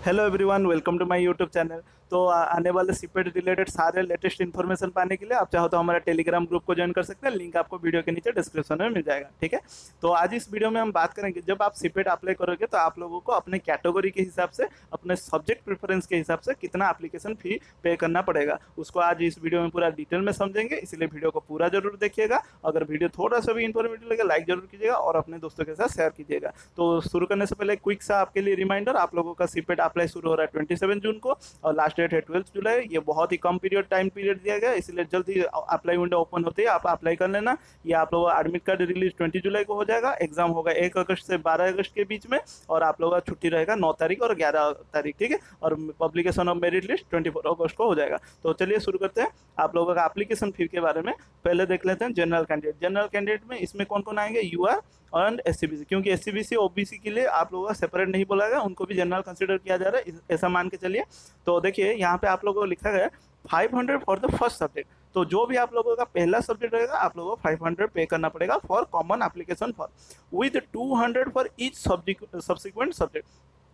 Hello everyone, welcome to my YouTube channel. तो आने वाले सीपेट रिलेटेड सारे लेटेस्ट इन्फॉर्मेशन पाने के लिए आप चाहो तो हमारे टेलीग्राम ग्रुप को ज्वाइन कर सकते हैं। लिंक आपको वीडियो के नीचे डिस्क्रिप्शन में मिल जाएगा। ठीक है, तो आज इस वीडियो में हम बात करेंगे, जब आप सीपेट अप्लाई करोगे तो आप लोगों को अपने कैटेगरी के हिसाब से, अपने सब्जेक्ट प्रेफरेंस के हिसाब से कितना एप्लीकेशन फी पे करना पड़ेगा, उसको आज इस वीडियो में पूरा डिटेल में समझेंगे। इसलिए वीडियो को पूरा जरूर देखिएगा। अगर वीडियो थोड़ा सा भी इन्फॉर्मेटिव लगे लाइक जरूर कीजिएगा और अपने दोस्तों के साथ शेयर कीजिएगा। तो शुरू करने से पहले क्विक सा आपके लिए रिमाइंडर, आप लोगों का सीपेट अप्लाई शुरू हो रहा है 27 जून को और लास्ट डेट है 12 जुलाई। ये बहुत ही कम टाइम पीरियड दिया गया, इसलिए जल्दी अप्लाई विंडो ओपन होते ही आप अप्लाई कर लेना। ये आप लोगों का एडमिट कार्ड रिलीज 20 जुलाई को हो जाएगा। एग्जाम होगा 1 अगस्त से 12 अगस्त के बीच में और आप लोगों का छुट्टी रहेगा 9 तारीख और 11 तारीख। ठीक है, और पब्लिकेशन ऑफ मेरिट लिस्ट 24 अगस्त को हो जाएगा। तो चलिए शुरू करते हैं। आप लोगों का एप्लीकेशन फी के बारे में पहले देख लेते हैं। जनरल कैंडिडेट में इसमें कौन कौन आएंगे? यूआर और एससीबीसी, क्योंकि एससीबीसी ओबीसी के लिए आप लोगों का सेपरेट नहीं बोला गया, उनको भी जनरल कंसीडर किया जा रहा है, ऐसा मान के चलिए। तो देखिए यहाँ पे आप लोगों को लिखा गया 500 फॉर द फर्स्ट सब्जेक्ट। तो जो भी आप लोगों का पहला सब्जेक्ट रहेगा आप लोगों को 500 पे करना पड़ेगा for common application for, with 200 for each subsequent subject.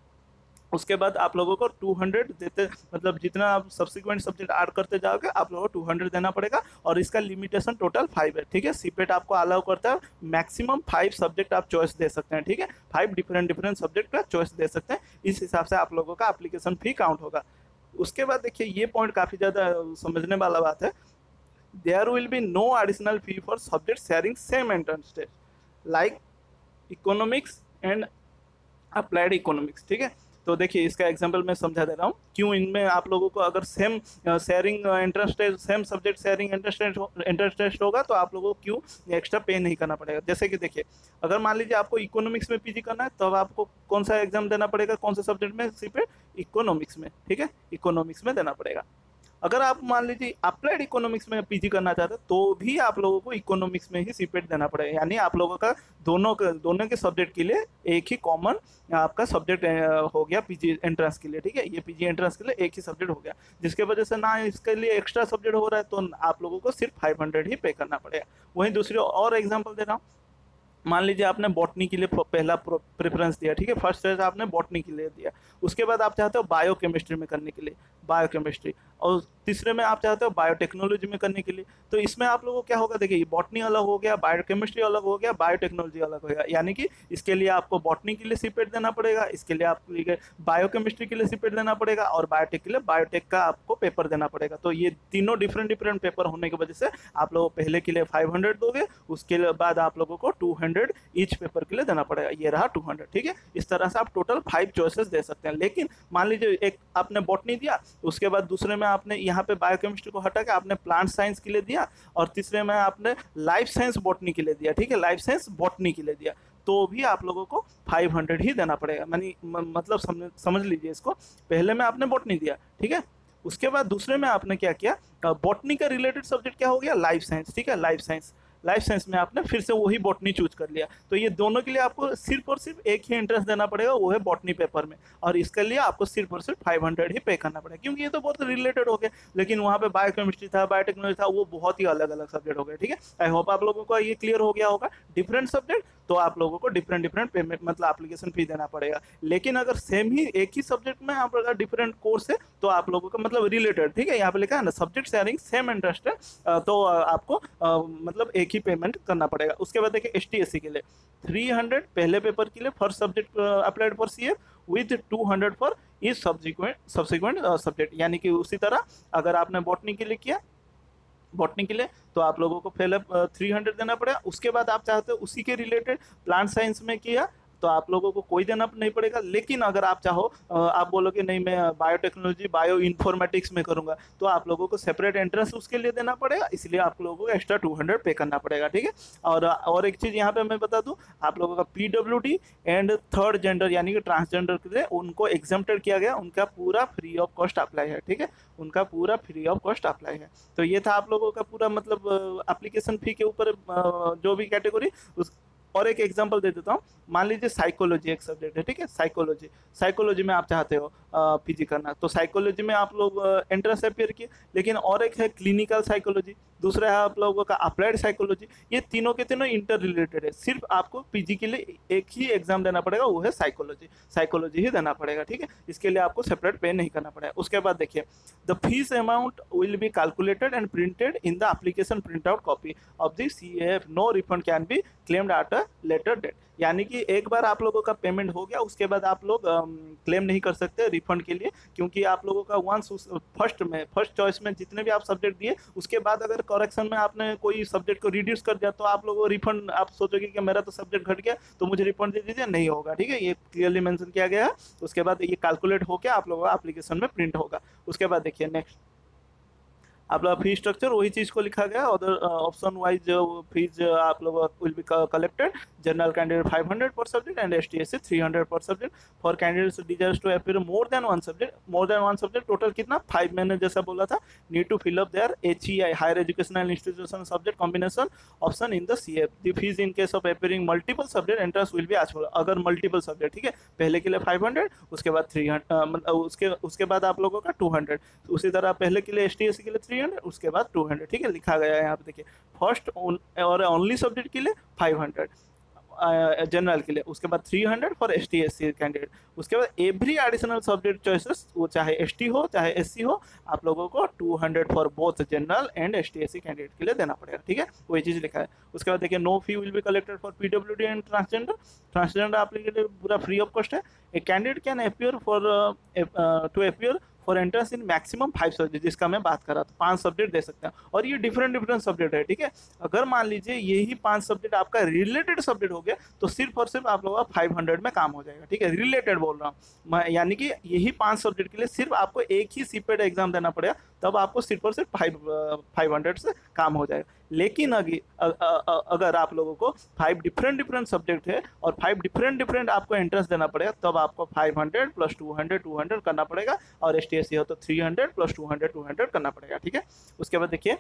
उसके बाद आप लोगों को 200 देते, मतलब जितना आप सब्सिक्वेंट सब्जेक्ट ऐड करते जाओगे आप लोगों को 200 देना पड़ेगा। और इसका लिमिटेशन टोटल 5 है। ठीक है, सीपेट आपको अलाउ करता है मैक्सिमम 5 सब्जेक्ट आप चॉइस दे सकते हैं। ठीक है, 5 डिफरेंट सब्जेक्ट का चॉइस दे सकते हैं। इस हिसाब से आप लोगों का एप्लीकेशन फी काउंट होगा। उसके बाद देखिए ये पॉइंट काफ़ी ज़्यादा समझने वाला बात है। There will be no additional fee for subject sharing same entrance test like economics and applied economics. ठीक है, तो देखिए इसका एग्जांपल मैं समझा दे रहा हूँ क्यों इनमें आप लोगों को अगर same sharing interest test, same subject sharing interest test होगा तो आप लोगों को क्यों एक्स्ट्रा पे नहीं करना पड़ेगा। जैसे कि देखिए अगर मान लीजिए आपको इकोनॉमिक्स में पीजी करना है तो आपको कौन सा एग्जाम देना पड़ेगा, कौन से सब्जेक्ट में? सीपेट इकोनॉमिक्स में। ठीक है, इकोनॉमिक्स में देना पड़ेगा। अगर आप मान लीजिए अप्लाइड इकोनॉमिक्स में पीजी करना चाहते हैं तो भी आप लोगों को इकोनॉमिक्स में ही सीपेट देना पड़ेगा। यानी आप लोगों का दोनों के सब्जेक्ट के लिए एक ही कॉमन आपका सब्जेक्ट हो गया पीजी एंट्रेंस के लिए। ठीक है, ये पीजी एंट्रेंस के लिए एक ही सब्जेक्ट हो गया, जिसके वजह से ना इसके लिए एक्स्ट्रा सब्जेक्ट हो रहा है तो आप लोगों को सिर्फ 500 ही पे करना पड़ेगा। वहीं दूसरी और एग्जाम्पल दे रहा हूँ। मान लीजिए आपने बॉटनी के लिए पहला प्रेफरेंस दिया। ठीक है, फर्स्ट चॉइस आपने बॉटनी के लिए दिया। उसके बाद आप चाहते हो बायोकेमिस्ट्री में करने के लिए बायोकेमिस्ट्री, और तीसरे में आप चाहते हो बायोटेक्नोलॉजी में करने के लिए। तो इसमें आप लोगों को क्या होगा? देखिए बॉटनी अलग हो गया, बायोकेमिस्ट्री अलग हो गया, बायोटेक्नोलॉजी अलग हो गया। यानी कि इसके लिए आपको बॉटनी के लिए सीपेट देना पड़ेगा, इसके लिए आपको बायोकेमिस्ट्री के लिए सीपेट देना पड़ेगा और बायोटेक के लिए बायोटेक का आपको पेपर देना पड़ेगा। तो ये तीनों डिफरेंट पेपर होने की वजह से आप लोग पहले के लिए 500 दोगे, उसके बाद आप लोगों को 200 ईच पेपर के लिए देना पड़ेगा। ये रहा 200। ठीक है, इस तरह से आप टोटल 5 चॉइसेस दे सकते हैं। लेकिन मान लीजिए एक आपने बॉटनी दिया, उसके बाद दूसरे में आपने यहाँ पे बायोकेमिस्ट्री को हटा के आपने प्लांट साइंस के लिए दिया और तीसरे में आपने लाइफ साइंस बॉटनी के लिए दिया। ठीक है, लाइफ साइंस बॉटनी के लिए दिया, तो भी आप लोगों को 500 ही देना पड़ेगा। मतलब समझ लीजिए इसको। पहले में आपने बॉटनी दिया, ठीक है, उसके बाद दूसरे में आपने क्या किया? बॉटनी का रिलेटेड सब्जेक्ट क्या हो गया? Life science. ठीक है, लाइफ साइंस में आपने फिर से वही बॉटनी चूज कर लिया। तो ये दोनों के लिए आपको सिर्फ और सिर्फ एक ही इंटरेस्ट देना पड़ेगा, वो है बॉटनी पेपर में, और इसके लिए आपको सिर्फ और सिर्फ 500 ही पे करना पड़ेगा, क्योंकि ये तो बहुत रिलेटेड हो गया। लेकिन वहाँ पे बायोकेमिस्ट्री था, बायोटेक्नोलॉजी था, वो बहुत ही अलग अलग सब्जेक्ट हो गए। ठीक है, आई होप आप लोगों को ये क्लियर हो गया होगा। डिफरेंट सब्जेक्ट तो आप लोगों को डिफरेंट पेमेंट, मतलब एप्लीकेशन फी देना पड़ेगा। लेकिन अगर सेम ही एक ही सब्जेक्ट में आप अगर डिफरेंट कोर्स है तो आप लोगों का मतलब रिलेटेड, ठीक है, यहाँ पे लिखा है ना सब्जेक्ट शेयरिंग सेम इंटरेस्ट है, तो आपको मतलब एक ही पेमेंट करना पड़ेगा। उसके बाद देखिए ST/SC के लिए 300 पहले पेपर के लिए first subject applied for CA with 200 for is subsequent subject. यानी कि उसी तरह अगर आपने बॉटनी के लिए किया, बॉटनी के लिए तो आप लोगों को पहले 300 देना पड़ेगा। उसके बाद आप चाहते हो उसी के रिलेटेड प्लांट साइंस में किया तो आप लोगों को कोई देना नहीं पड़ेगा। लेकिन अगर आप चाहो, आप बोलोगे नहीं मैं बायोटेक्नोलॉजी बायो इन्फॉर्मेटिक्स में करूंगा, तो आप लोगों को सेपरेट एंट्रेंस उसके लिए देना पड़ेगा, इसलिए आप लोगों को एक्स्ट्रा 200 पे करना पड़ेगा। ठीक है, और एक चीज़ यहाँ पे मैं बता दूँ, आप लोगों का PWD एंड थर्ड जेंडर यानी कि ट्रांसजेंडर के लिए उनको एग्जम्प्टेड किया गया, उनका पूरा फ्री ऑफ कॉस्ट अप्लाई है। ठीक है, उनका पूरा फ्री ऑफ कॉस्ट अप्लाई है। तो ये था आप लोगों का पूरा मतलब एप्लीकेशन फी के ऊपर जो भी कैटेगरी उस। और एक एग्जांपल दे देता हूँ। मान लीजिए साइकोलॉजी एक सब्जेक्ट है, ठीक है, साइकोलॉजी में आप चाहते हो पीजी करना। तो साइकोलॉजी में आप लोग एंट्रेंस अपेयर किए, लेकिन और एक है क्लिनिकल साइकोलॉजी, दूसरा है आप लोगों का अप्लाइड साइकोलॉजी। ये तीनों के तीनों इंटर रिलेटेड है। सिर्फ आपको पीजी के लिए एक ही एग्जाम देना पड़ेगा, वो है साइकोलॉजी ही देना पड़ेगा, ठीक है। इसके लिए आपको सेपरेट पे नहीं करना पड़ेगा। उसके बाद देखिए, the fees amount will be calculated and printed in the application print out copy of the CAF। No refund can be claimed at a later date. यानी कि एक बार आप लोगों का पेमेंट हो गया, उसके बाद आप लोग क्लेम नहीं कर सकते रिफंड के लिए, क्योंकि आप लोगों का वंस फर्स्ट चॉइस में जितने भी आप सब्जेक्ट दिए, उसके बाद अगर करेक्शन में आपने कोई सब्जेक्ट को रिड्यूस कर दिया, तो आप लोगों को रिफंड, आप सोचोगे कि मेरा तो सब्जेक्ट घट गया तो मुझे रिफंड दे दीजिए, नहीं होगा, ठीक है। ये क्लियरली मेंशन किया गया है। उसके बाद ये कैलकुलेट होकर आप लोगों का एप्लीकेशन में प्रिंट होगा। उसके बाद देखिए नेक्स्ट, आप लोग फी स्ट्रक्चर वही चीज़ को लिखा गया। अदर ऑप्शन वाइज फीज आप लोग will be collected. General candidate 500 per subject and ST/SC 300 per subject. For candidates desires to appear more than one subject, total कितना 5, मैंने जैसा बोला था, need to fill up their HEI higher educational institution subject combination option in the CAF। The fees in case of appearing multiple subject entrance will be as follow. अगर multiple subject, ठीक है, पहले के लिए 500, उसके बाद 300, उसके बाद आप लोगों का 200, उसी तरह पहले के लिए ST/SC के लिए 300, उसके बाद 200, ठीक है, लिखा गया है यहाँ पे। देखिए फर्स्ट और ओनली सब्जेक्ट के लिए 500 जनरल के लिए, उसके बाद 300 फॉर ST/SC कैंडिडेट। उसके बाद एवरी एडिशनल सब्जेक्ट चॉइसेस, वो चाहे ST हो चाहे SC हो, आप लोगों को 200 for both general and ST/SC candidate के लिए देना पड़ेगा, ठीक है, वही चीज़ लिखा है। उसके बाद देखिए, no fee will be collected for PWD and transgender आप लोगों के लिए पूरा फ्री ऑफ कॉस्ट है। A candidate can appear to appear for entrance in maximum 5 subject, जिसका मैं बात कर रहा था, 5 सब्जेक्ट दे सकते हैं, और ये डिफरेंट सब्जेक्ट है, ठीक है। अगर मान लीजिए यही 5 सब्जेक्ट आपका रिलेटेड सब्जेक्ट हो गया, तो सिर्फ और सिर्फ आप लोगों का 500 में काम हो जाएगा, ठीक है, रिलेटेड बोल रहा हूँ मैं, यानी कि यही 5 सब्जेक्ट के लिए सिर्फ आपको एक ही CPET एग्जाम देना पड़ेगा, तब आपको सिर्फ और सिर्फ 500 से काम हो जाएगा। लेकिन अगर आप लोगों को 5 डिफरेंट सब्जेक्ट है और 5 डिफरेंट आपको एंट्रेंस देना पड़ेगा, तब आपको 500 प्लस 200 करना पड़ेगा, और ST/SC हो तो 300 प्लस 200 करना पड़ेगा, ठीक है। उसके बाद देखिए,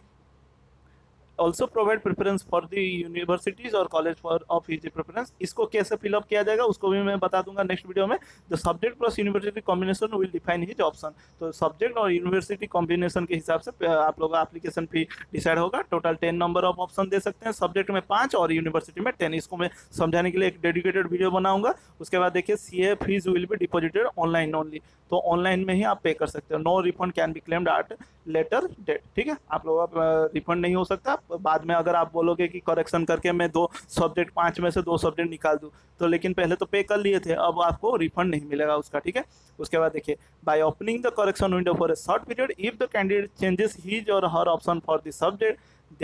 also provide preference for the universities और college for of easy preference. इसको कैसे फिलअप किया जाएगा उसको भी मैं बता दूंगा नेक्स्ट वीडियो में। The subject plus university combination will define his option. तो सब्जेक्ट और यूनिवर्सिटी कॉम्बिनेशन के हिसाब से आप लोगों का एप्लीकेशन फी डिसाइड होगा। टोटल 10 नंबर ऑफ ऑप्शन दे सकते हैं, सब्जेक्ट में 5 और यूनिवर्सिटी में 10। इसको मैं समझाने के लिए एक डेडिकेटेड वीडियो बनाऊंगा। उसके बाद देखिए, CA fees will be deposited online only, तो ऑनलाइन में ही आप पे कर सकते हो। No refund can be claimed at later date, ठीक है। आप लोगों का रिफंड नहीं हो सकता बाद में। अगर आप बोलोगे कि करेक्शन करके मैं 2 सब्जेक्ट 5 में से 2 सब्जेक्ट निकाल दूं, तो लेकिन पहले तो पे कर लिए थे, अब आपको रिफंड नहीं मिलेगा उसका, ठीक है। उसके बाद देखिए, by opening the correction window for a short period, if the candidate changes his or her option for the subject,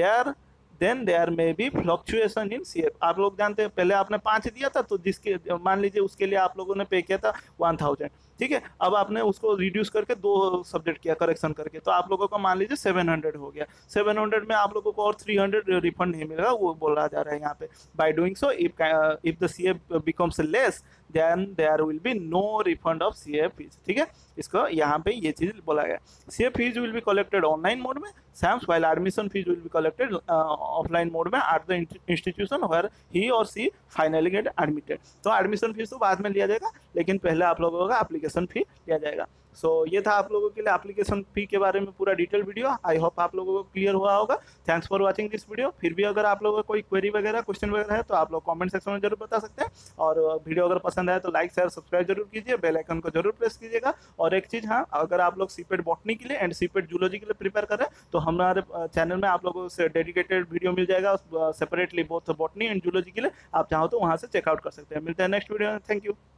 then there may be fluctuation in CF। आप लोग जानते हैं, पहले आपने 5 दिया था, तो जिसके मान लीजिए उसके लिए आप लोगों ने पे किया था 1000, ठीक है। अब आपने उसको रिड्यूस करके 2 सब्जेक्ट किया करेक्शन करके, तो आप लोगों को मान लीजिए 700 हो गया। 700 में आप लोगों को और 300 रिफंड नहीं मिलेगा, वो बोला जा रहा है यहाँ पे। By doing so, if the CF becomes less, then there will be no refund of CF fees, ठीक है। इसको यहाँ पे ये चीज़ बोला गया। CF fees will be collected online mode में SAMS, while admission fees will be collected offline mode में at the institution where he or she finally get admitted। तो एडमिशन फीस तो बाद में लिया जाएगा, लेकिन पहले आप लोगों का एप्लीकेशन फी लिया जाएगा। सो ये था आप लोगों के लिए एप्लीकेशन फी के बारे में पूरा डिटेल वीडियो। आई होप आप लोगों को क्लियर हुआ होगा। Thanks for watching this video. फिर भी अगर आप लोगों को कोई क्वेरी वगैरह, क्वेश्चन वगैरह है, तो आप लोग कमेंट सेक्शन में जरूर बता सकते हैं। और वीडियो अगर पसंद आए तो लाइक शेयर सब्सक्राइब जरूर कीजिए, बेल आइकन को जरूर प्रेस कीजिएगा। और एक चीज़, हाँ, अगर आप लोग CPET बॉटनी के लिए एंड CPET जूलॉजी के लिए प्रिपेयर कर रहे हैं, तो हमारे चैनल में आप लोगों से डेडिकेटेड वीडियो मिल जाएगा separately, both botany and zoology के लिए। आप चाहो तो वहाँ से चेकआउट कर सकते हैं। मिलते हैं नेक्स्ट वीडियो में। Thank you.